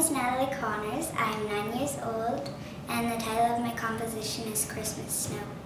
is Natalie Connors. I'm 9 years old, and the title of my composition is Christmas Snow.